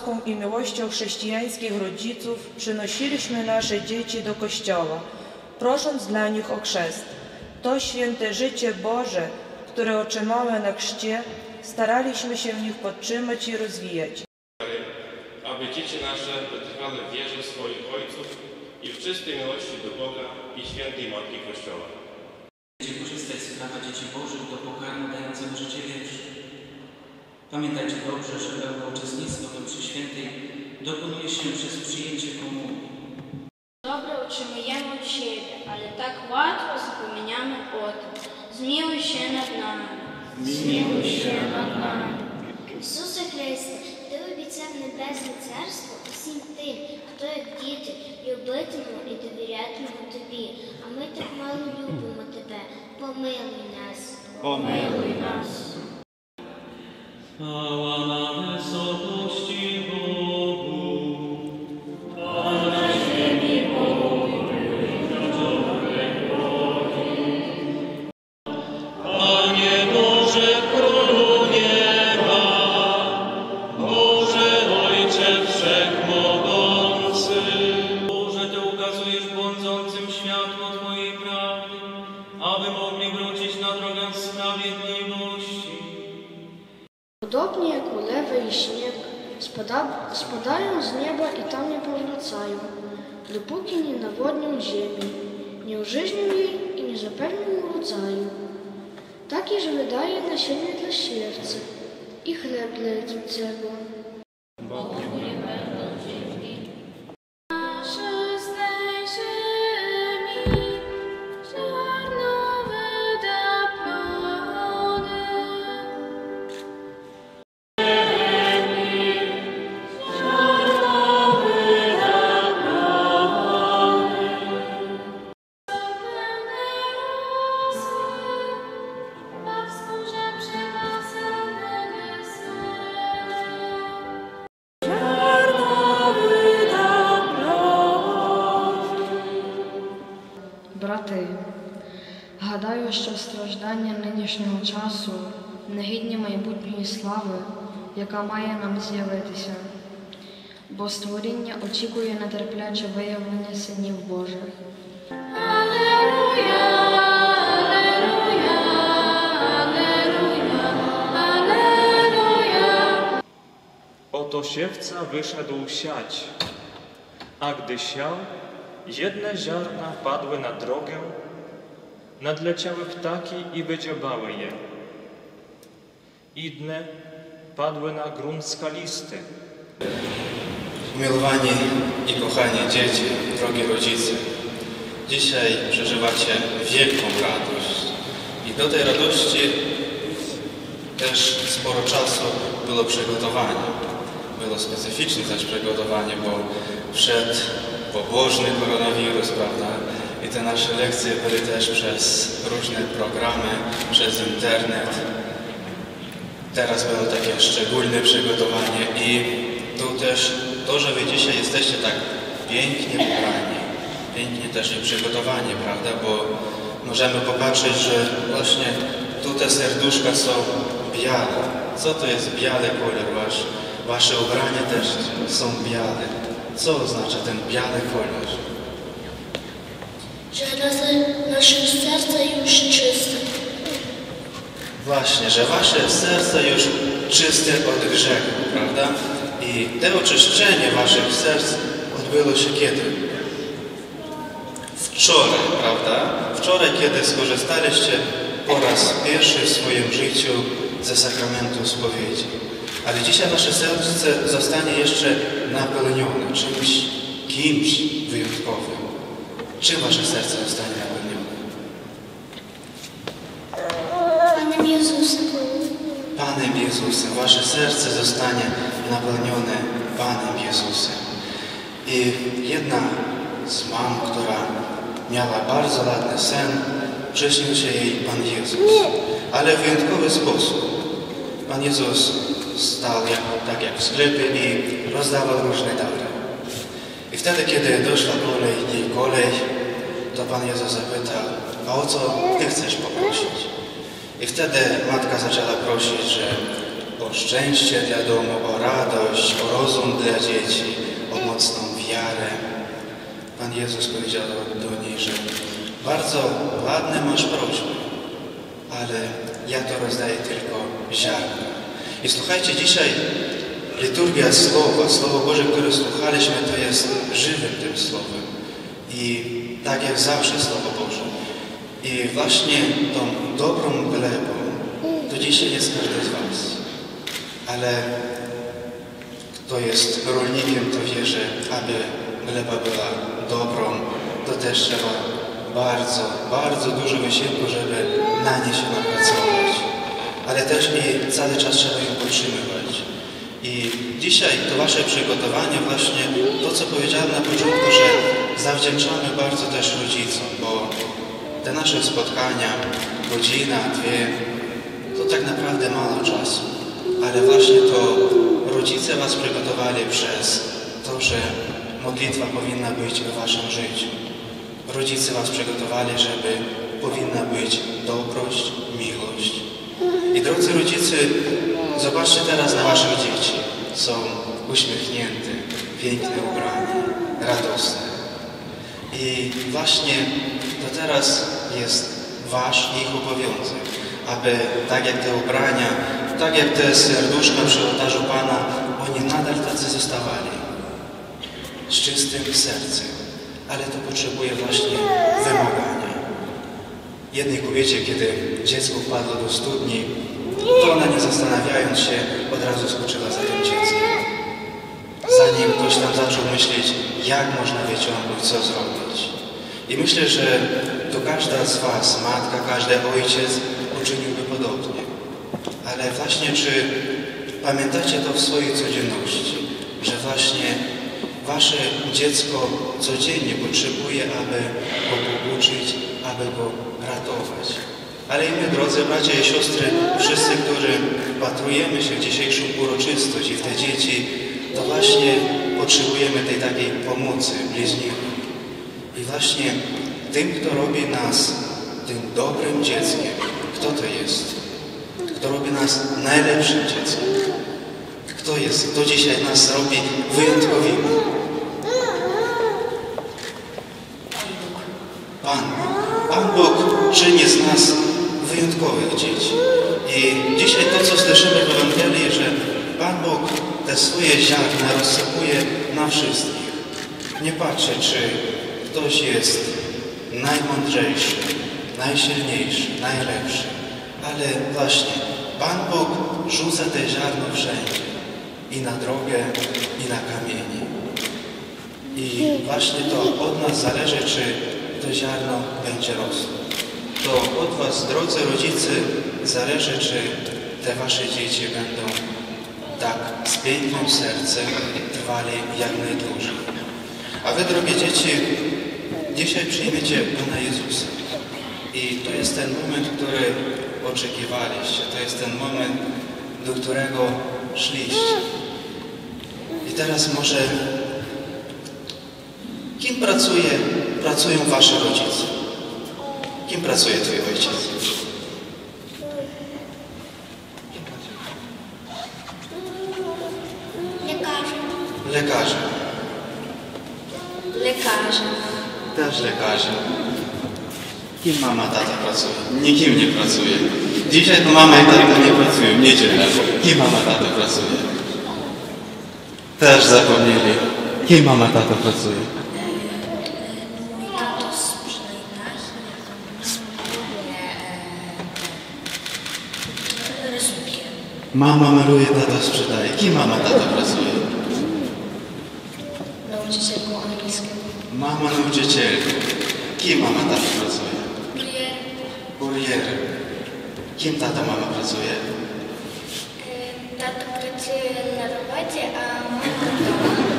łaską i miłością chrześcijańskich rodziców przynosiliśmy nasze dzieci do Kościoła, prosząc dla nich o chrzest. To święte życie Boże, które otrzymamy na chrzcie, staraliśmy się w nich podtrzymać i rozwijać. Aby dzieci nasze wytrwały w wierze swoich ojców i w czystej miłości do Boga i świętej Matki Kościoła. Będziecie korzystać z prawa dzieci Bożych do pokarmu dającego życie wieczne. Pamiętajcie dobrze, że pełne uczestnictwo we mszy świętej dokonuje się przez przyjęcie komunii. Dobre utrzymujemy od siebie, ale tak łatwo zapominamy o tym. Zmiłuj się nad nami. Zmiłuj się nad nami. Ісусе Христе, Ти обіцяв небесне царство усім тим, хто як діти любитиме і довірятиме Тобі, а ми так мало любимо Тебе. Помилуй нас. Помилуй нас. Chwała na wysokości Bogu, a na ziemi pokój narodowej drogi. Panie Boże, Królu nieba, Boże Ojcze Wszechmogący. Boże, Ty ukazujesz błądzącym światło Twojej prawdy, aby mogli wrócić na drogę sprawiedliwości. Podobnie jak ulewy i śnieg spadają z nieba i tam nie powracają, dopóki nie nawodnią ziemi, nie użyźnią jej i nie zapewnią rodzaju. Takiż wydaje nasienie dla siewcy i chleb dla jedzącego. Брати, гадаю, що страждання нинішнього часу не гідні майбутньої слави, яка має нам з'явитися, бо створіння очікує нетерпляче виявлення синів Божих. Alleluja, alleluja, alleluja, alleluja. Oto siewca wyszedł siać, a gdy siał, jedne ziarna padły na drogę, nadleciały ptaki i wydziobały je. Inne padły na grunt skalisty. Umiłowani i kochani dzieci, drogi rodzice, dzisiaj przeżywacie wielką radość i do tej radości też sporo czasu było przygotowania. Było specyficzne też przygotowanie, bo wszedł pobożny koronawirus, prawda? I te nasze lekcje były też przez różne programy, przez internet. Teraz było takie szczególne przygotowanie i tu też to, że wy dzisiaj jesteście tak pięknie ubrani, pięknie też i przygotowani, prawda? Bo możemy popatrzeć, że właśnie tu te serduszka są białe. Co to jest biały kolor? Wasze ubrania też są białe. Co oznacza ten biały kolor? Że nasze serca już czyste. Właśnie, że wasze serce już czyste od grzechu, prawda? I to oczyszczenie waszych serc odbyło się kiedy? Wczoraj, prawda? Wczoraj, kiedy skorzystaliście po raz pierwszy w swoim życiu ze sakramentu spowiedzi. Ale dzisiaj wasze serce zostanie jeszcze napełnione kimś wyjątkowym. Czym wasze serce zostanie napełnione? Panem Jezusem. Panem Jezusem. Wasze serce zostanie napełnione Panem Jezusem. I jedna z mam, która miała bardzo ładny sen, przyśnił się jej Pan Jezus. Ale w wyjątkowy sposób. Pan Jezus stał tak jak w sklepie i rozdawał różne dary. I wtedy, kiedy doszła jej kolej, to Pan Jezus zapytał, a o co Ty chcesz poprosić? I wtedy matka zaczęła prosić, że o szczęście dla domu, o radość, o rozum dla dzieci, o mocną wiarę. Pan Jezus powiedział do niej, że bardzo ładne masz prośby, ale ja to rozdaję tylko ziarno. I słuchajcie, dzisiaj liturgia Słowo Boże, które słuchaliśmy, to jest żywym tym Słowem. I tak jak zawsze Słowo Boże. I właśnie tą dobrą glebą to dzisiaj jest każdy z was. Ale kto jest rolnikiem, to wie, że aby gleba była dobrą, to też trzeba bardzo, bardzo dużo wysiłku, żeby na nie się napracować. Ale też i cały czas trzeba ją podtrzymywać. I dzisiaj to wasze przygotowanie, właśnie to, co powiedziałem na początku, że zawdzięczamy bardzo też rodzicom, bo te nasze spotkania, godzina, 2, to tak naprawdę mało czasu. Ale właśnie to rodzice was przygotowali przez to, że modlitwa powinna być w waszym życiu. Rodzice was przygotowali, żeby powinna być dobroć, miłość. I drodzy rodzice, zobaczcie teraz na waszych dzieci. Są uśmiechnięte, pięknie ubrane, radosne. I właśnie to teraz jest wasz i ich obowiązek, aby tak jak te ubrania, tak jak te serduszka przy ołtarzu Pana, oni nadal tacy zostawali. Z czystym sercem. Ale to potrzebuje właśnie wymagania. Jednej kobiecie, kiedy dziecko wpadło do studni, to ona nie zastanawiając się, od razu skoczyła za tym dzieckiem. Zanim ktoś tam zaczął myśleć, jak można wyciągnąć, co zrobić. I myślę, że to każda z was, matka, każdy ojciec uczyniłby podobnie. Ale właśnie czy pamiętacie to w swojej codzienności, że właśnie wasze dziecko codziennie potrzebuje, aby go pouczyć, aby go ratować. Ale i my, drodzy bracia i siostry, wszyscy, którzy wpatrujemy się w dzisiejszą uroczystość i w te dzieci, to właśnie potrzebujemy tej takiej pomocy bliźniego. I właśnie tym, kto robi nas tym dobrym dzieckiem, kto to jest? Kto robi nas najlepszym dzieckiem? Kto jest? Kto dzisiaj nas robi wyjątkowymi? Pan. Pan Bóg czyni z nas wyjątkowych dzieci. I dzisiaj to, co słyszymy w Ewangelii, że Pan Bóg te swoje ziarna rozsypuje na wszystkich. Nie patrzy, czy ktoś jest najmądrzejszy, najsilniejszy, najlepszy. Ale właśnie Pan Bóg rzuca te ziarno wszędzie. I na drogę, i na kamienie. I właśnie to od nas zależy, czy to ziarno będzie rosło. To od was, drodzy rodzice, zależy, czy te wasze dzieci będą tak z pięknym sercem trwali jak najdłużej. A wy, drogie dzieci, dzisiaj przyjmiecie Pana Jezusa. I to jest ten moment, który oczekiwaliście. To jest ten moment, do którego szliście. I teraz może kim pracują wasze rodzice? Kim pracuje twój ojciec? Lekarzem. Lekarzem. Lekarzem. Też lekarzem. Kim mama, tata pracuje? Nikim nie pracuje. Dzisiaj to mama i tata nie pracują, nie dzielę. Kim mama, tata pracuje? Też zapomnieli. Kim mama, tata pracuje? Tato sprzedaje rysunki. Mama maluje, tata sprzedaje. Kim mama, tata pracuje? Nauczycielką angielskiego. Mama nauczycielka. Kim mama, tata pracuje? Kurierem. Kim tata, mama pracuje? Tato pracuje na robocie, a mama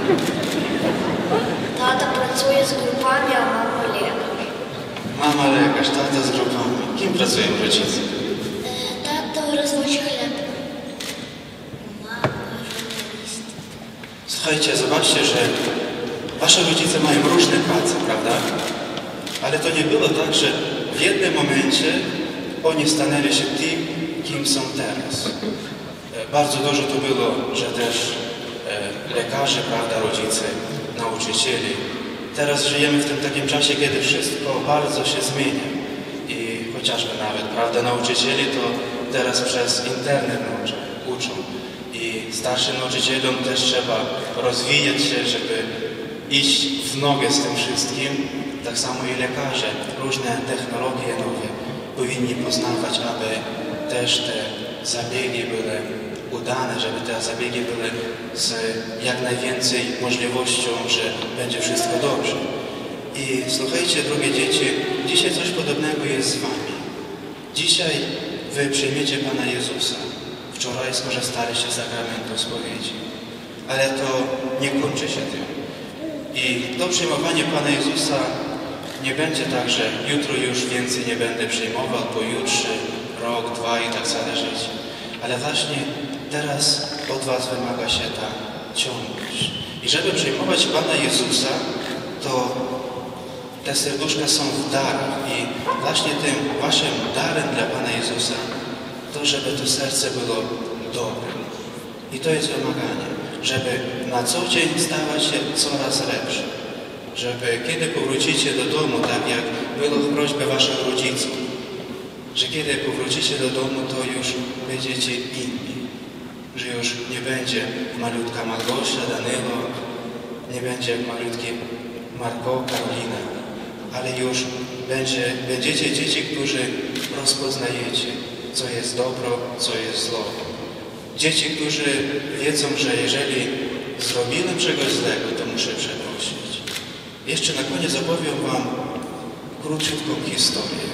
Tata pracuje z grupami, a mama lekarz. Mama lekarz, tata z grupami. Kim pracują rodzice? Tato rozwozi chleb. Mama żurnalist. Słuchajcie, zobaczcie, że wasze rodzice mają różne prace, prawda? Ale to nie było tak, że w jednym momencie oni stanęli się tym, kim są teraz. Bardzo dużo to było, że też lekarze, prawda, rodzice, nauczycieli. Teraz żyjemy w tym takim czasie, kiedy wszystko bardzo się zmienia. I chociażby nawet, prawda, nauczycieli to teraz przez internet uczą. I starszym nauczycielom też trzeba rozwijać się, żeby iść w nogę z tym wszystkim. Tak samo i lekarze, różne technologie nowe powinni poznawać, aby też te zabiegi były udane, żeby te zabiegi były z jak najwięcej możliwością, że będzie wszystko dobrze. I słuchajcie, drogie dzieci, dzisiaj coś podobnego jest z wami. Dzisiaj wy przyjmiecie Pana Jezusa. Wczoraj skorzystaliście z sakramentu spowiedzi. Ale to nie kończy się tym. I to przyjmowanie Pana Jezusa nie będzie tak, że jutro już więcej nie będę przyjmował, pojutrze, rok, dwa i tak zależeć. Ale właśnie teraz od was wymaga się ta ciągłość. I żeby przyjmować Pana Jezusa, to te serduszka są w darach. I właśnie tym waszym darem dla Pana Jezusa, to żeby to serce było dobre. I to jest wymaganie, żeby na co dzień stawać się coraz lepsze. Żeby kiedy powrócicie do domu, tak jak było w prośbie waszych rodziców, że kiedy powrócicie do domu, to już będziecie inni. Że już nie będzie malutka Małgosia, Danylo, nie będzie malutki Marko, Karolina, ale już będziecie dzieci, którzy rozpoznajecie, co jest dobro, co jest zło. Dzieci, którzy wiedzą, że jeżeli zrobiłem czegoś złego, to muszę przeprosić. Jeszcze na koniec opowiem wam króciutką historię.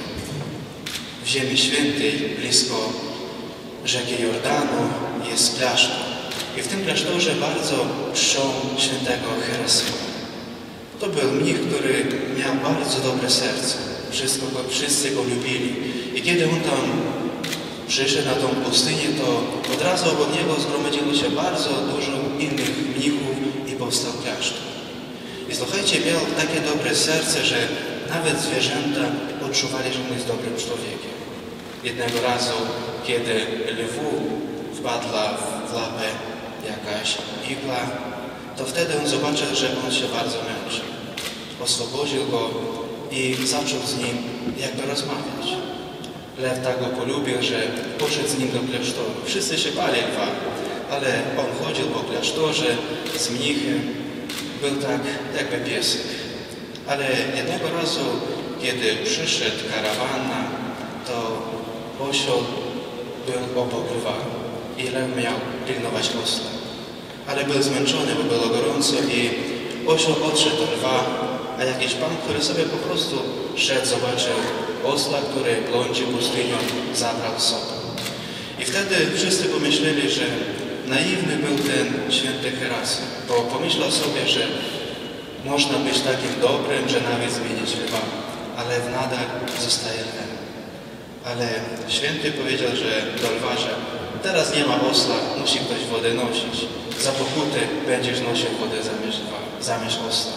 W Ziemi Świętej, blisko rzeki Jordanu, jest klasztor. I w tym klasztorze bardzo czczą świętego Hierasymona. To był mnich, który miał bardzo dobre serce. Wszyscy go lubili. I kiedy on tam przyszedł na tą pustynię, to od razu obok niego zgromadziło się bardzo dużo innych mnichów i powstał klasztor. I słuchajcie, miał takie dobre serce, że nawet zwierzęta odczuwali, że on jest dobrym człowiekiem. Jednego razu, kiedy lwu wpadła w łapę jakaś igła, to wtedy on zobaczył, że on się bardzo męczy. Oswobodził go i zaczął z nim jakby rozmawiać. Lew tak go polubił, że poszedł z nim do klasztoru. Wszyscy się bali lwa, ale on chodził po klasztorze z mnichem. Był tak jakby piesek. Ale jednego razu, kiedy przyszedł karawana, to osioł był obok lwa i lew miał pilnować osła. Ale był zmęczony, bo było gorąco i osioł odszedł do lwa, a jakiś pan, który sobie po prostu szedł, zobaczył osla, który blądzi pustynią, zabrał sobie. I wtedy wszyscy pomyśleli, że naiwny był ten święty Hierasym, bo pomyślał sobie, że można być takim dobrym, że nawet zmienić lwa, ale nadal zostaje lwem. Ale święty powiedział, że do lwa, że teraz nie ma osla, musi ktoś wodę nosić. Za pokutę będziesz nosił wodę zamiast osla.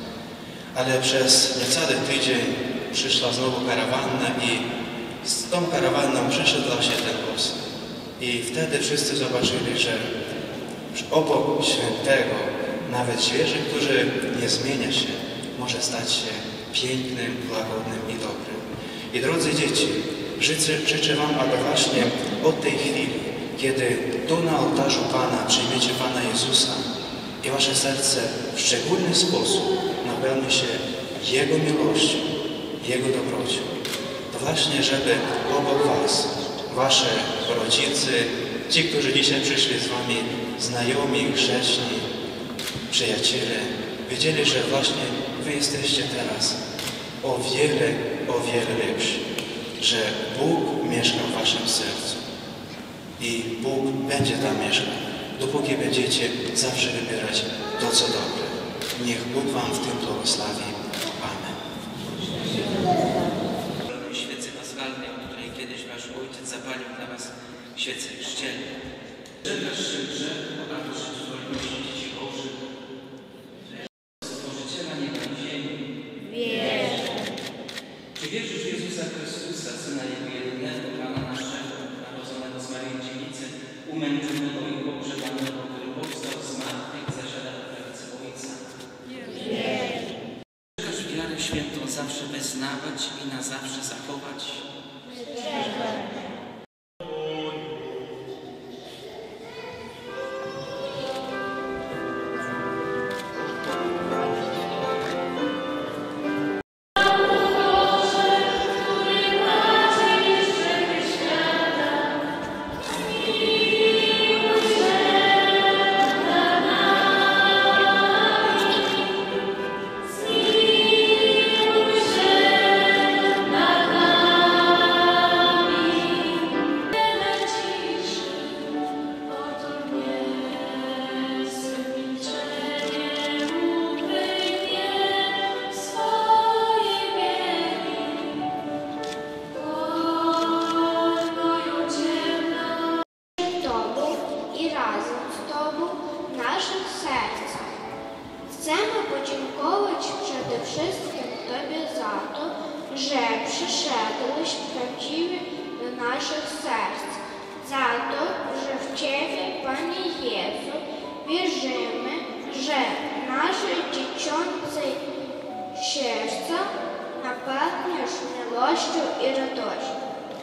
Ale przez niecały tydzień przyszła znowu karawanna i z tą karawanną przyszedł właśnie ten osł. I wtedy wszyscy zobaczyli, że obok świętego nawet zwierzę, który nie zmienia się, może stać się pięknym, łagodnym i dobrym. I drodzy dzieci, życzę wam, aby właśnie od tej chwili, kiedy tu na ołtarzu Pana przyjmiecie Pana Jezusa i wasze serce w szczególny sposób napełni się Jego miłością, Jego dobrocią, to właśnie, żeby obok was, wasze rodzice, ci, którzy dzisiaj przyszli z wami, znajomi, grzeczni, przyjaciele, wiedzieli, że właśnie wy jesteście teraz o wiele lepsi, że Bóg mieszka w waszym sercu i Bóg będzie tam mieszkał, dopóki będziecie zawsze wybierać to, co dobre. Niech Bóg wam w tym błogosławi. Amen. Świecy paschalnej, w której kiedyś wasz ojciec zapalił dla was świecę chrzcielną. Żegnasz się grzechu, a to się wolności dzieci Bożych. Stworzyciela nieba i ziemi. Wierzę. Czy wierzysz w Jezusa Chrystusa, Syna Jego jedynego, Pana naszego, narodzonego z Maryi Dziewicy, umęczonego wiarę świętą zawsze wyznawać i na zawsze zachować. I razem z Tobą w naszych sercach. Chcemy podziękować przede wszystkim Tobie za to, że przyszedłeś prawdziwie do naszych serc, za to, że w Ciebie, Panie Jezu, wierzymy, że nasze dziecięce serca napełniasz miłością i radością.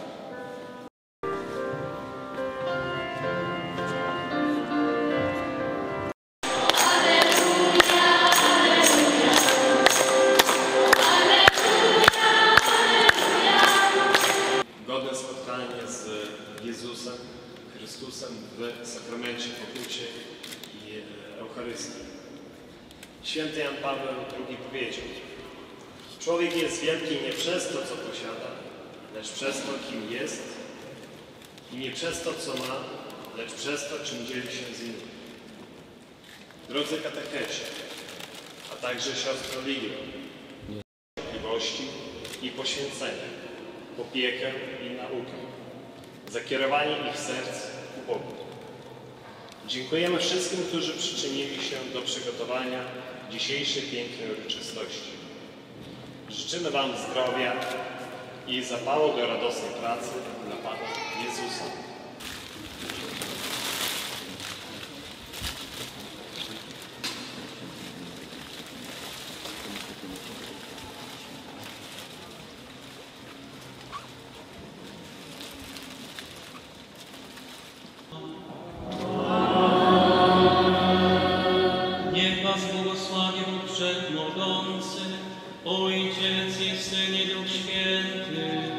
Godne spotkanie z Jezusem Chrystusem w sakramencie pokucie i Eucharystii. Święty Jan Paweł II powiedział: człowiek jest wielki nie przez to, co posiada, lecz przez to, kim jest, i nie przez to, co ma, lecz przez to, czym dzieli się z innymi. Drodzy katecheci, a także siostro Lidio, cierpliwości i poświęcenia, opiekę i naukę, za kierowanie ich serc ku Bogu. Dziękujemy wszystkim, którzy przyczynili się do przygotowania dzisiejszej pięknej uroczystości. Życzymy Wam zdrowia i zapału do radosnej pracy dla Pana Jezusa. Niech Was błogosławi Bóg Wszechmogący, Ojciec i Syn i Duch Święty.